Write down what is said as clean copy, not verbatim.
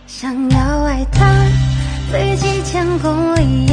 想要爱他，飞几千公里。